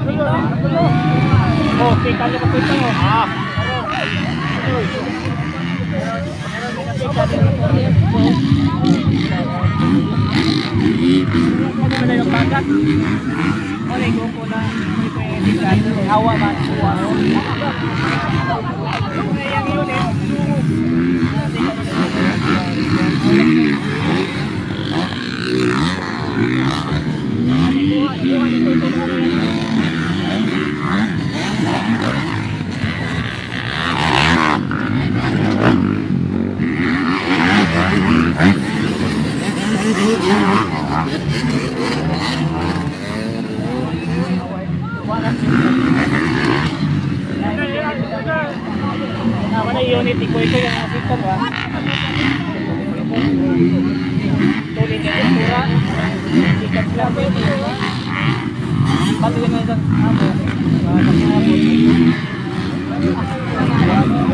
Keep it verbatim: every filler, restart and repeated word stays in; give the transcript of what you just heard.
Oh, tika na po ito. Ah. Ano yung bagat? Ano yung po na hawa ba? Mana unit iko ito yung nakita ba? Tuloy ka yung tura. Ikat lang ba ito? Pati yung mga abo. Pati yung abo.